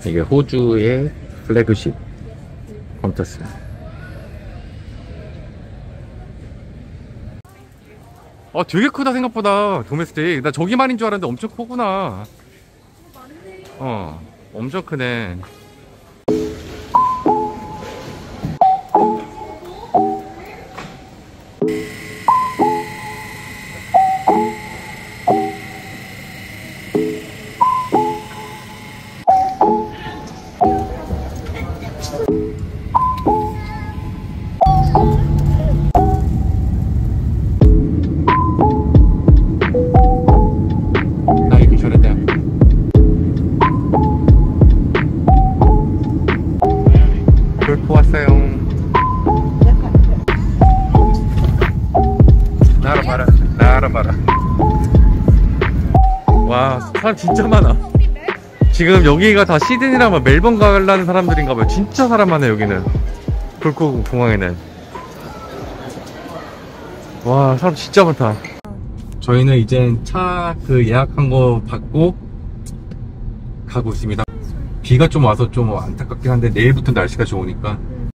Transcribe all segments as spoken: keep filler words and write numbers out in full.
이게 호주의 플래그십 컨테스. 아 되게 크다 생각보다. 도메스틱 나 저기만인 줄 알았는데 엄청 크구나. 어 엄청 크네. 골프 왔어요. 나라 봐라, 나라 봐라. 와, 사람 진짜 많아. 지금 여기가 다 시드니라면 멜번 가려는 사람들인가봐요. 진짜 사람 많아 여기는. 골프 공항에는. 와, 사람 진짜 많다. 저희는 이제 차 그 예약한 거 받고 가고 있습니다. 비가 좀 와서 좀 안타깝긴 한데 내일부터 날씨가 좋으니까.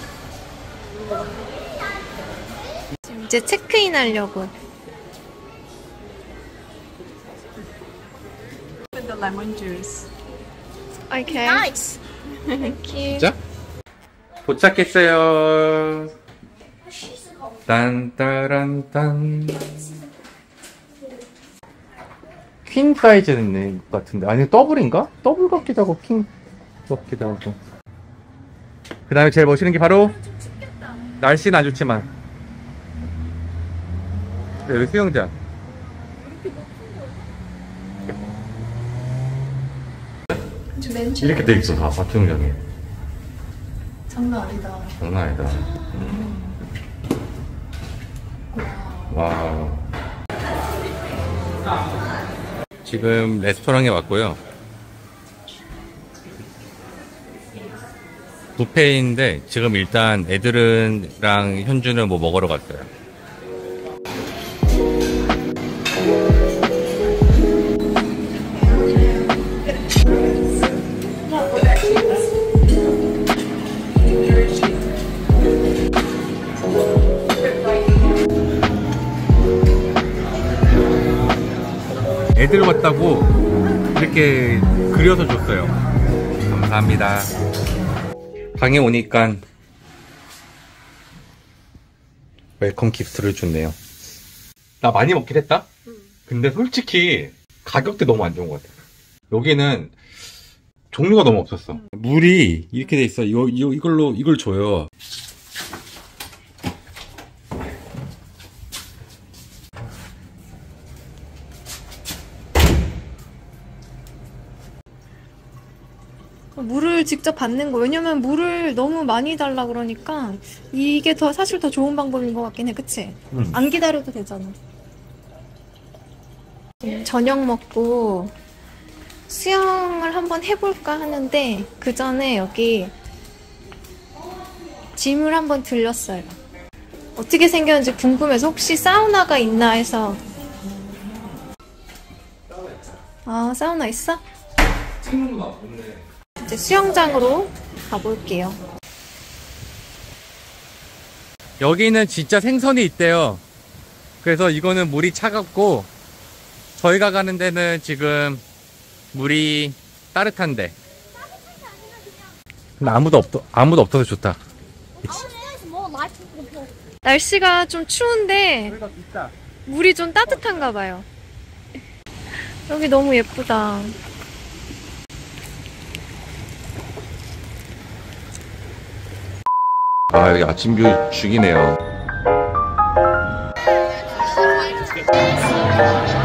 지금 이제 체크인 하려고. With the lemon juice. Okay. Nice. Thank you. 진짜? 도착했어요. 딴따란딴. 퀸 사이즈는 있는 것 같은데. 아니 더블인가? 더블 같기도 하고 킹 같기도 하고. 그 다음에 제일 멋있는 게 바로 날씨는 안 좋지만 여기 수영장. 이렇게 돼 있어 다 수영장이. 장난 아니다. 장난 아니다. 음. 와. 지금 레스토랑에 왔고요. 뷔페인데 지금 일단 애들은랑 현주는 뭐 먹으러 갔어요. 애들 왔다고 이렇게 그려서 줬어요. 감사합니다. 방에 오니까 웰컴 기프트를 줬네요. 나 많이 먹긴 했다? 근데 솔직히 가격대 너무 안 좋은 것 같아. 여기는 종류가 너무 없었어. 물이 이렇게 돼 있어. 이거, 이거, 이걸로 이걸 줘요. 물을 직접 받는 거. 왜냐면 물을 너무 많이 달라 그러니까 이게 더 사실 더 좋은 방법인 것 같긴 해. 그치? 응. 안 기다려도 되잖아. 저녁 먹고 수영을 한번 해볼까 하는데 그 전에 여기 짐을 한번 들렸어요. 어떻게 생겼는지 궁금해서 혹시 사우나가 있나 해서. 아, 사우나 있어? 이제 수영장으로 가볼게요. 여기는 진짜 생선이 있대요. 그래서 이거는 물이 차갑고 저희가 가는 데는 지금 물이 따뜻한데. 근데 아무도 없 아무도 없어서 좋다. 날씨가 좀 추운데 물이 좀 따뜻한가 봐요. 여기 너무 예쁘다. 아, 여기 아침 뷰 죽이네요.